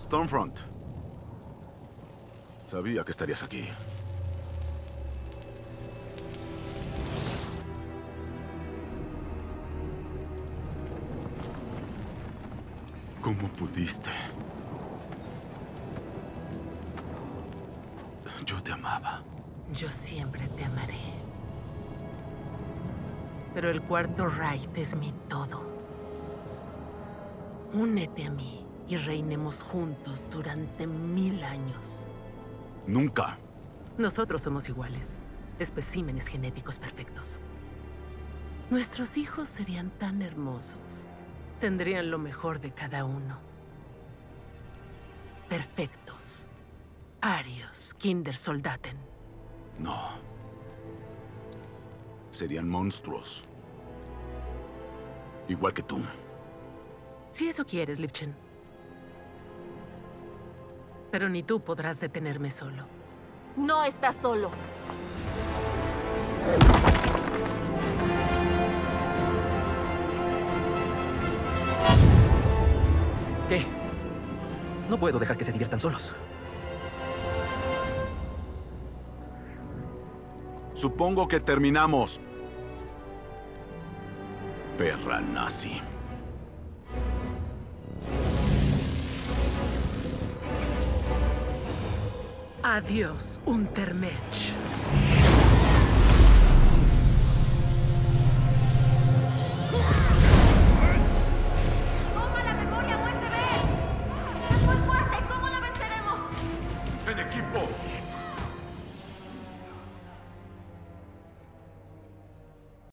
Stormfront. Sabía que estarías aquí. ¿Cómo pudiste? Yo te amaba. Yo siempre te amaré. Pero el Cuarto Reich es mi todo. Únete a mí y reinemos juntos durante 1000 años. Nunca. Nosotros somos iguales, especímenes genéticos perfectos. Nuestros hijos serían tan hermosos. Tendrían lo mejor de cada uno. Perfectos. Arios, Kindersoldaten. No. Serían monstruos. Igual que tú. Si eso quieres, Lipchen. Pero ni tú podrás detenerme solo. No estás solo. ¿Qué? No puedo dejar que se diviertan solos. Supongo que terminamos. Perra nazi. Adiós, Untermensch. ¡Toma la memoria USB! ¡Es muy fuerte! ¿Cómo la venceremos? ¡En equipo!